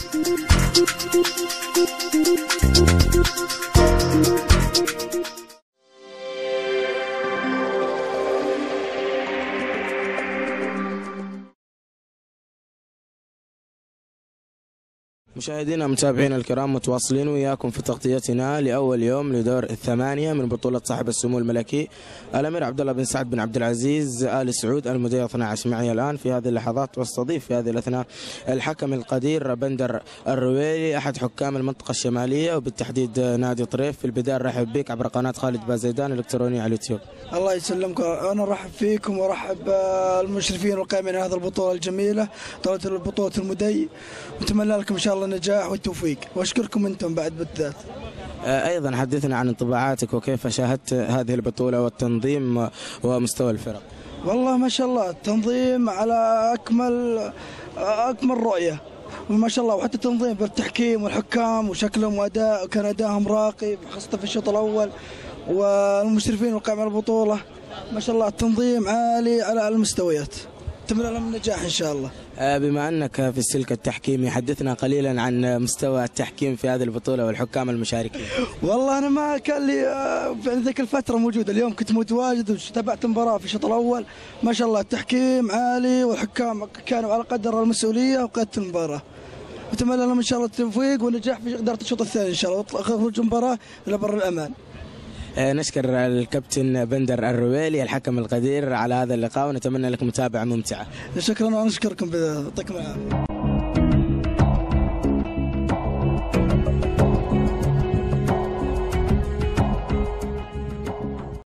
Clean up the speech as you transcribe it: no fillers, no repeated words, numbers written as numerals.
مشاهدينا متابعينا الكرام، متواصلين وياكم في تغطيتنا لأول يوم لدور الثمانية من بطولة صاحب السمو الملكي الأمير عبد الله بن سعد بن عبد العزيز آل سعود المدير 12. معي الآن في هذه اللحظات واستضيف في هذه الأثناء الحكم القدير بندر الرويلي أحد حكام المنطقة الشمالية وبالتحديد نادي طريف. في البداية نرحب بك عبر قناة خالد بازيدان الإلكترونية على اليوتيوب. الله يسلمكم، أنا أرحب فيكم وأرحب بالمشرفين والقائمين على هذه البطولة الجميلة، بطولة المدي، وأتمنى لكم إن شاء الله النجاح والتوفيق، وأشكركم أنتم بعد بالذات. أيضا حدثنا عن انطباعاتك وكيف شاهدت هذه البطولة والتنظيم ومستوى الفرق. والله ما شاء الله التنظيم على أكمل رؤية، وما شاء الله، وحتى التنظيم بالتحكيم والحكام وشكلهم وأداء، وكان أدائهم راقي خاصة في الشوط الأول، والمشرفين والقائمين على البطولة ما شاء الله التنظيم عالي على المستويات. أتمنى لهم النجاح إن شاء الله. بما أنك في السلك التحكيمي، حدثنا قليلا عن مستوى التحكيم في هذه البطولة والحكام المشاركين. والله أنا ما كان لي في ذيك الفترة موجودة، اليوم كنت متواجد وتابعت المباراة في الشوط الأول، ما شاء الله التحكيم عالي والحكام كانوا على قدر المسؤولية وقادة المباراة. أتمنى لهم إن شاء الله التوفيق والنجاح في إدارة الشوط الثاني إن شاء الله، وخروج المباراة إلى بر الأمان. نشكر الكابتن بندر الرويلي الحكم القدير على هذا اللقاء، ونتمنى لكم متابعة ممتعة. شكرا، وأنا أشكركم، يعطيكم العافية.